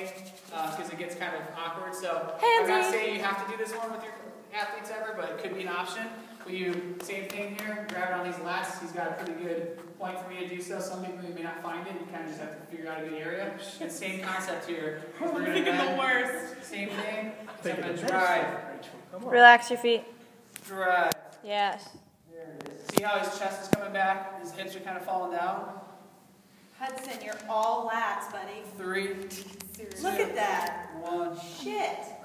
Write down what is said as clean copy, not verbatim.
way because it gets kind of awkward. So Handsy. I'm not saying you have to do this one with your athletes ever, but it could be an option. But you, same thing here, grab it on these lats. He's got a pretty good point for me to do so. Some people you may not find it. You kind of just have to figure out a good area. And same concept here. I'm thinking the worst. Same thing. So I'm going to drive. Relax your feet. Drive. Yes. There it is. See how his chest is coming back? His hips are kind of falling down. Hudson, you're all lats, buddy. 3, Look at that. 1. Shit.